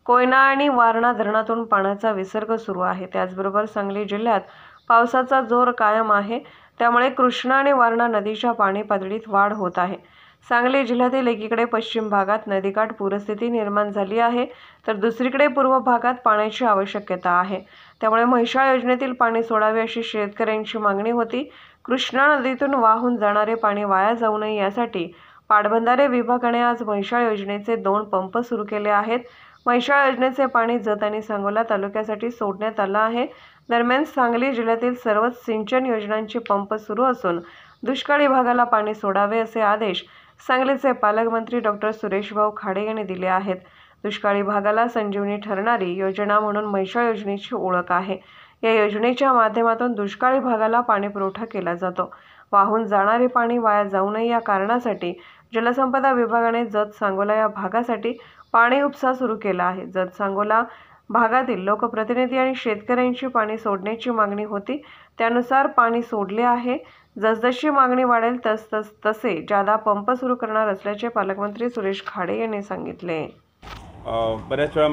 कोयना आणि वारणा धरणातून पाण्याचा विसर्ग सुरू आहे। त्याचबरोबर सांगली जिल्ह्यात पावसाचा जोर कायम आहे। त्यामुळे कृष्णा आणि वारणा नदीच्या पाणी पातळीत वाढ होत आहे। सांगली जिल्ह्यातील एकीकडे पश्चिम भागात नदीकाठ पूरस्थिती निर्माण झाली आहे, तर दुसरीकडे पूर्व भागात पाण्याची आवश्यकता आहे। त्यामुळे म्हैसाळ योजनेतील पाणी सोडावे अशी शेतकऱ्यांची मागणी होती। कृष्णा नदीतून वाहून जाणारे पाणी वाया जाऊ नये यासाठी पाटबंधारे विभागाने आज म्हैसाळ योजनेचे 2 पंप सुरू केले आहेत। म्हैसाळ योजनेचे पाणी जत आणि सांगोला तालुक्यासाठी सोडण्यात आले आहे। दरम्यान सांगली जिल्ह्यातील सर्वच सिंचन योजनांचे पंप सुरू असून दुष्काळी भागाला पाणी सोडावे असे आदेश सांगलीचे पालकमंत्री डॉ. सुरेशभाऊ खाडे यांनी दिले आहेत। दुष्काळी भागाला संजीवनी ठरणारी योजना म्हणून म्हैसाळ योजनेची ओळख आहे। या योजनेच्या माध्यमातून दुष्काळी भागाला पाणी पुरवठा केला जातो। वाहून जाणारे पाणी वाया जाऊ नये या कारणासाठी जलसंपदा विभागाने जत सांगोला या भागासाठी पाणी उपसा सुरू केला आहे। जत सांगोला भागातील लोकप्रतिनिधी आणि शेतकऱ्यांची पाणी सोडण्याची मागणी होती, त्यानुसार पाणी सोडले आहे। जसजशी मागणी वाढेल तसे जादा पंप सुरू करणार असल्याचे पालकमंत्री सुरेश खाडे यांनी सांगितले। बऱ्याच वेळा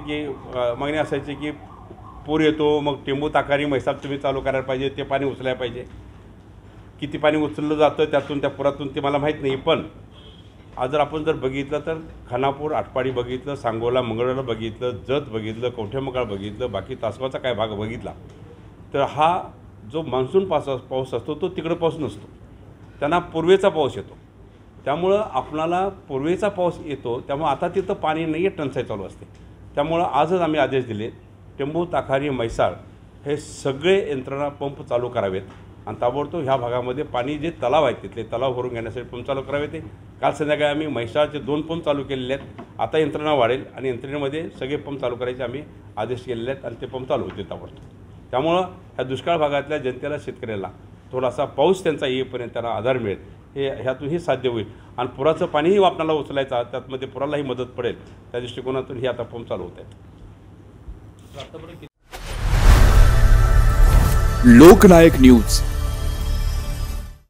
मागणी असायची की पूर येतो, मग टेंबू ताकारी म्हैसाळ तुम्ही चालू करायला पाहिजे, ते पाणी उचलायला पाहिजे। किती पाणी उचललं जातं त्यातून त्या पुरातून ते मला माहीत नाही, पण आज जर आपण बघितलं तर खानापूर आटपाडी बघितलं, सांगोला मंगळवेढा बघितलं, जत बघितलं, कवठेमंकाळ बघितलं, बाकी तासगावचा काय भाग बघितला तर हा जो मान्सून पाऊस असतो तो तिकडे पाऊस नसतो, त्यांना पूर्वेचा पाऊस येतो। त्यामुळं आपणाला पूर्वेचा पाऊस येतो, त्यामुळे आता तिथं पाणी नाही आहे, टंचाई चालू असते। त्यामुळं आजच आम्ही आदेश दिले टेंबू ताकारी म्हैसाळ हे सगळे यंत्रणा पंप चालू करावेत आणि ताबडतोब ह्या भागामध्ये पाणी जे तलाव आहेत तिथले तलाव भरून घेण्यासाठी पंप चालू करावे। काल संध्याकाळी आम्ही म्हैसाळचे 2 पंप चालू केलेले आहेत। आता यंत्रणा वाढेल आणि यंत्रणेमध्ये सगळे पंप चालू करायचे आम्ही आदेश केलेले आहेत आणि ते पंप चालू होते ताबडतोब। त्यामुळं ह्या दुष्काळ भागातल्या जनतेला शेतकऱ्याला थोडासा पाऊस त्यांचा येईपर्यंत त्यांना आधार मिळेल, हे ह्यातूनही साध्य होईल आणि पुराचं पाणीही आपल्याला उचलायचं, त्यातमध्ये पुरालाही मदत पडेल, त्या दृष्टिकोनातून ही आता पंप चालू होत आहेत। लोकनायक न्यूज